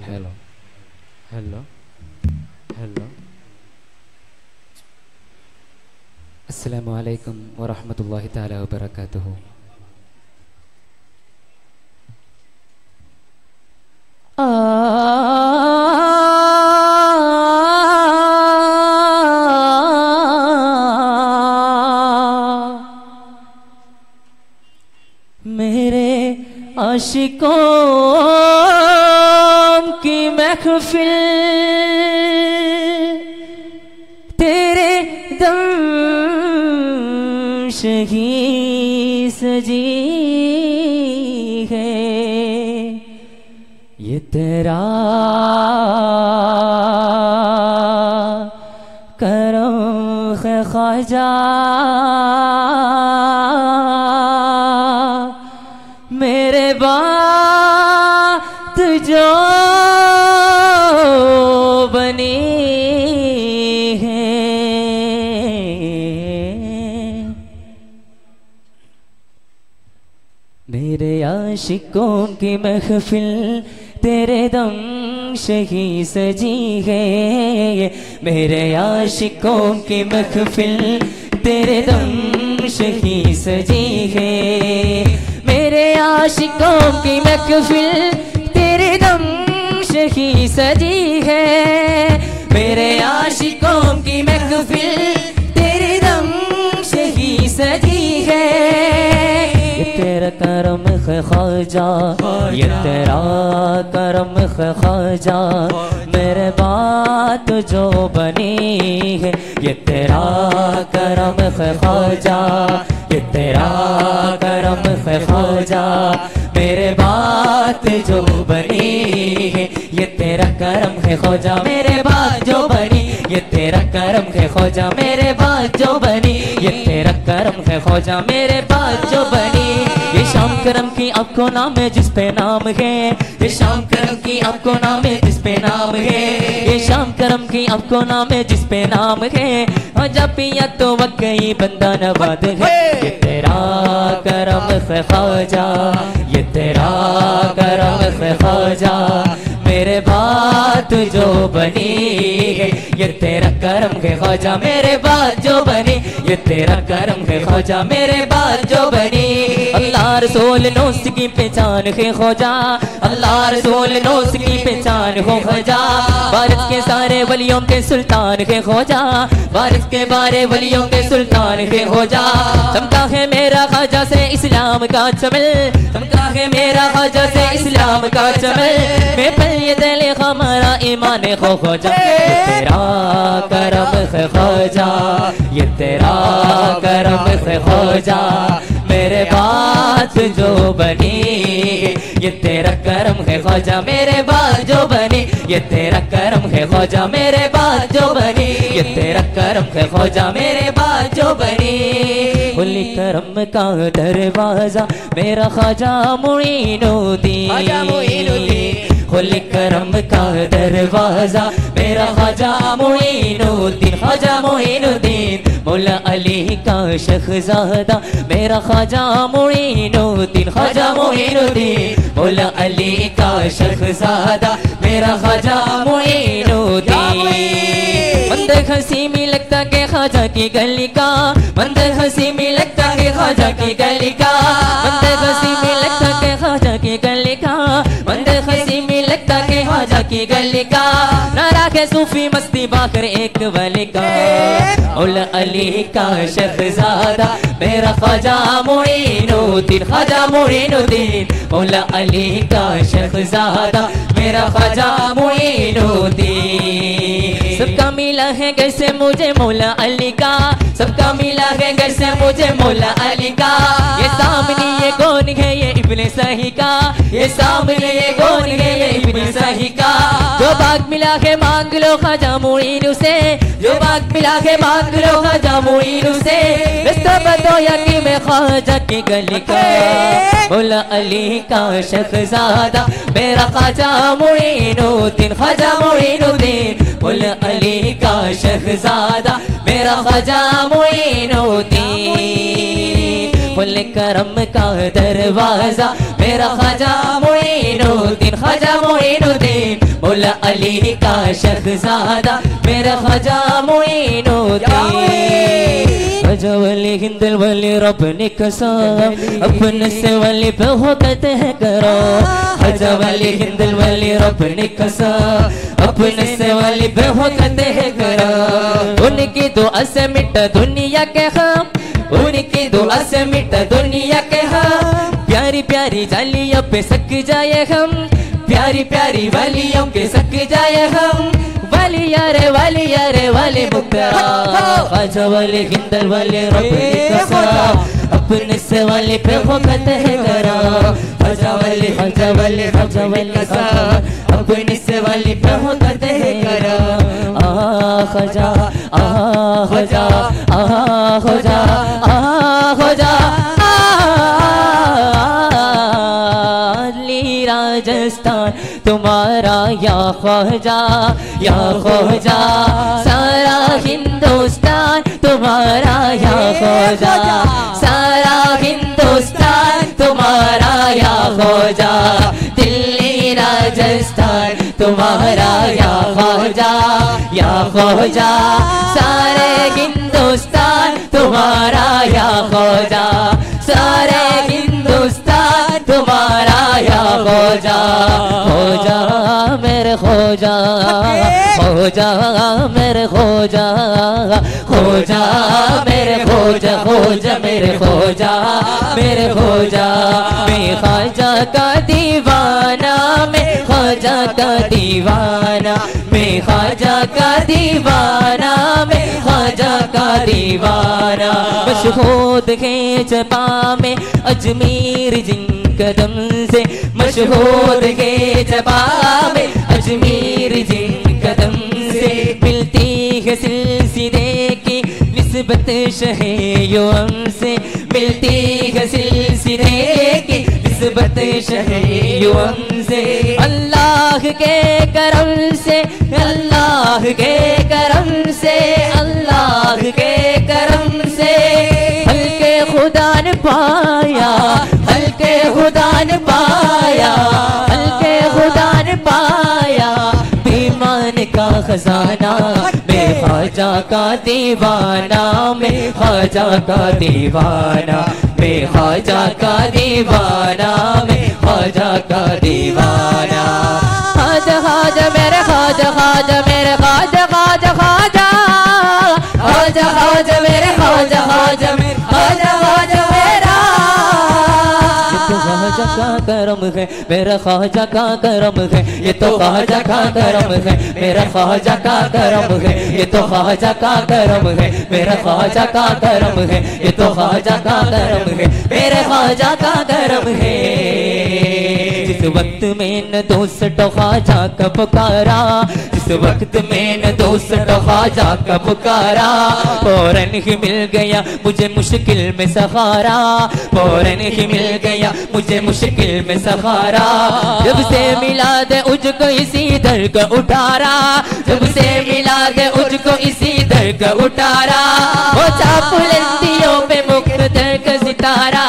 Hello hello hello. अस्सलामु अलैकुम वरहमतुल्लाहि ताला वबरकातुहू। मेरे आशिकों की महफिल तेरे दम से ही सजी है। ये तेरा करम है ख्वाजा, मेरे बात जो बनी है। मेरे आशिकों की महफिल तेरे दम से ही सजी है। मेरे आशिकों की महफिल तेरे दम से ही सजी है। मेरे आशिकों की महफिल तेरे दम से ही सजी है। मेरे आशिकों की महफिल तेरे दम से ही सजी है। ये तेरा करम है ख्वाजा, ये तेरा करम है ख्वाजा, मेरे बात जो बनी है। ये तेरा करम है ख्वाजा, ये तेरा करम है ख्वाजा, मेरे बात जो बनी है। ये तेरा करम है ख्वाजा, मेरे बात जो बनी। ये तेरा करम है ख्वाजा, मेरे बात जो बनी। ये तेरा करम है ख्वाजा, मेरे बात जो बनी। ये शाम करम की आपको नाम है जिस पे नाम है। ये शाम करम की आपको नाम है जिस पे नाम है। ये शाम करम की आपको नाम है जिस पे नाम है। जब पिया तो वकई बंदा नवाद है। ये तेरा करम है ख्वाजा, ये तेरा करम है ख्वाजा, मेरे बात जो बनी है। ये तेरा करम है ख्वाजा, मेरे बात जो बनी। ये तेरा करम है ख्वाजा, मेरे बात जो बनी। अल्लाह रसूल नौस की पहचान है ख्वाजा, अल्लाह रसूल नौस की पहचान हो ख्वाजा। भारत के सारे वलियों के सुल्तान है ख्वाजा, भारत के बारे वलियों के सुल्तान है ख्वाजा। चमका है मेरा ख्वाजा से इस्लाम का चमल, चमका है मेरा ख्वाजा से इस्लाम का चमल। मैं पल ये दिल हमारा ईमान खो ख्वाजा। तेरा करम है ख्वाजा, ये तेरा करम है ख्वाजा, मेरे बात जो बनी। ये तेरा करम है ख्वाजा, मेरे बात जो बनी। ये तेरा करम है ख्वाजा, मेरे बात जो बनी। ये तेरा करम है ख्वाजा, मेरे बात जो बनी। खुली करम का दरवाजा मेरा ख्वाजा मुईनुद्दीन। खुली करम का दरवाजा मेरा ख्वाजा मुईनुद्दीन। ख्वाजा मुईनुद्दीन मौला अली का शहजादा मेरा ख्वाजा मुईनुद्दीन। ख्वाजा मुईनुद्दीन मौला अली का शहजादा मेरा ख्वाजा मुईनुद्दीन। मंदिर हंसी में लगता के ख्वाजा की गली का, मंदिर हंसी में लगता के ख्वाजा की गली का, मंदिर हंसी में लगता के ख्वाजा की गली का, मंदिर हंसी में लगता के ख्वाजा की गली का। नारा के सूफी मस्ती बाकर एक वली का, मौला अली का शहजादा मेरा ख्वाजा मुईनुद्दीन। ख्वाजा मुईनुद्दीन मौला अली का शहजादा मेरा ख्वाजा मुईनुद्दीन। सबका मिला है कैसे मुझे मौला अली का, सबका मिला है कैसे मुझे मौला अली का। ये सामने ये कौन है ये इब्ने सही का, ये सामने ये कौन है ये इब्ने सही का। जो बाग मिला है मांग लो ख्वाजा मुईन से, जो बाग मिला है मांग लो ख्वाजा मुईन से। रास्ता बताया कि मैं ख्वाजा की गली का, मौला अली का शहजादा मेरा ख्वाजा मुईनुद्दीन। ख्वाजा मुईनुद्दीन मौला अली का शहजादा मेरा ख्वाजा मुईनुद्दीन। खुले करम का दरवाजा मेरा ख्वाजा मुईनुद्दीन। ख्वाजा मुईनुद्दीन मौला अली का शहजादा मेरा ख्वाजा मोइनुद्दीन। ख्वाजा वली हिंदल वली रब ने कसम अपने से वली पे हो कहते हैं करो। ख्वाजा वली हिंदल वली रब ने कसम अपने से वली पे हो कहते हैं करो। उनकी दुआ से मिटा दुनिया के हम, उनकी दुआ से मिटा दुनिया के हम। प्यारी प्यारी जालियों पे सक जाए हम, प्यारी प्यारी वालियों के सक जाए हम। वालिया रे वालिया रे वाली मुक्तरा ख्वाजा वाली हिंदल वाली रब ने कसम अपने से वाली पे हो कहते हैं करा। ख्वाजा वाली ख्वाजा वाली ख्वाजा वाली कसम अपने से वाली पे हो कहते हैं करा। ख्वाजा ख्वाजा ख्वाजा ख्वाजा राजस्थान तुम्हारा या ख्वाजा सारा हिंदुस्तान तुम्हारा या ख्वाजा सारा हिंदुस्तान तुम्हारा या ख्वाजा। दिल्ली राजस्थान तुम्हारा या ख्वाजा सारे हिंदुस्तान तुम्हारा या ख्वाजा सारे हिंदुस्तान तुम्हारा या ख्वाजा। ख्वाजा मेरे ख्वाजा ख्वाजा मेरे ख्वाजा ख्वाजा मेरे ख्वाजा ख्वाजा मेरे ख्वाजा मेरे ख्वाजा। मैं ख्वाजा का दीवाना मैं ख्वाजा का दीवाना मैं ख्वाजा का दीवाना मैं ख्वाजा का दीवाना। मशहूद है जबा में अजमेर जिन कदम से मशहूर के जबा में अजमेर जिन कदम से मिलती है सिलसिले की निस्बत शहे युम से मिलती है सिलसिले की निस्बत शहे युम से। अल्लाह के करम से अल्लाह के करम से अल्लाह के करम से हल्के खुदा ने पाया हल्के खुदा ने पाया हल्के खुदा ने पाया ईमान का खजाना। मैं ख्वाजा का दीवाना मैं ख्वाजा का दीवाना मैं ख्वाजा का दीवाना मैं ख्वाजा का दीवाना। ख्वाजा ख्वाजा मेरे ख्वाजा ख्वाजा मेरे ख्वाजा ख्वाजा ख्वाजा ख्वाजा ख्वाजा मेरे ख्वाजा ख्वाजा मेरे ख्वाजा ख्वाजा मेरा। ख्वाजा का करम है मेरा ख्वाजा का करम है ये तो ख्वाजा का करम है मेरा ख्वाजा का करम है ये तो ख्वाजा का करम है मेरा ख्वाजा का करम है ये तो ख्वाजा का करम है मेरे ख्वाजा का करम है। जिस वक्त में न दोस्त ख्वाजा का पुकारा जिस वक्त में न दोस्त ख्वाजा का पुकारा फौरन ही मिल गया मुझे मुश्किल में सहारा फौरन ही मिल गया मुझे मुश्किल में सहारा। जब से मिला दे उजको इसी दर का उठारा जब से मिला दे उजको इसी दर का उठारा वो चापुलंदियों पे मुक़द्दर का सितारा।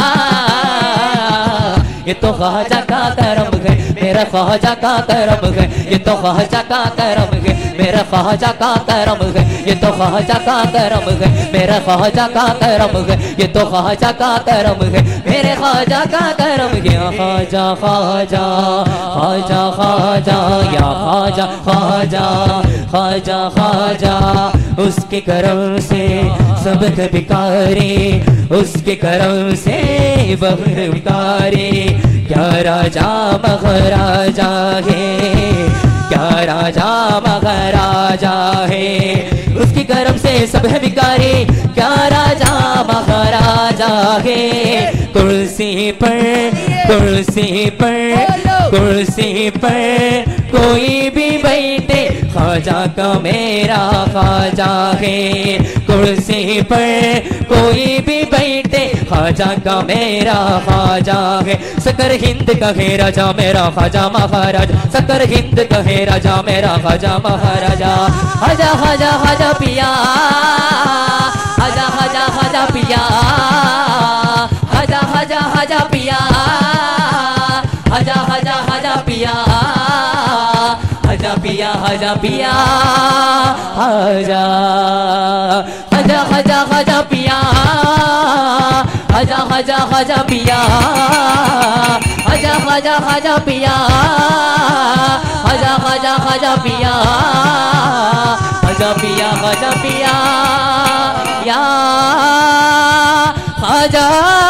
ये तो ख्वाजा का करम है मेरा ख्वाजा का करम है ये तो ख्वाजा का करम है मेरा ख्वाजा का करम है ये तो ख्वाजा का करम है मेरा ख्वाजा का करम है ये तो ख्वाजा का करम है मेरे ख्वाजा का करम है। ख्वाजा ख्वाजा ख्वाजा ख्वाजा या ख्वाजा ख्वाजा ख्वाजा ख्वाजा उसके करम से सब भिखारी उसके करम से बहर उतारे। क्या राजा महाराजा है क्या राजा महाराजा है उसकी करम से सब है भिखारी क्या राजा महाराजा है। कुर्सी पर कोई भी बैठे ख्वाजा का मेरा ख्वाजा है। कुर्सी पर कोई भी बैठे ख्वाजा का मेरा ख्वाजा है। सकर हिंद का है राजा मेरा ख्वाजा महाराजा सकर हिंद का है राजा मेरा ख्वाजा महाराजा। ख्वाजा ख्वाजा ख्वाजा पिया ख्वाजा ख्वाजा ख्वाजा पिया ख्वाजा ख्वाजा ख्वाजा पिया ख्वाजा ख्वाजा ख्वाजा पिया ख्वाजा पिया पिया हजा पिया हजा हजा हजा हजा पिया हजा हजा हजा पिया हजा हजा हजा पिया हजा हजा हजा पिया हजा पिया हजा पिया या हजा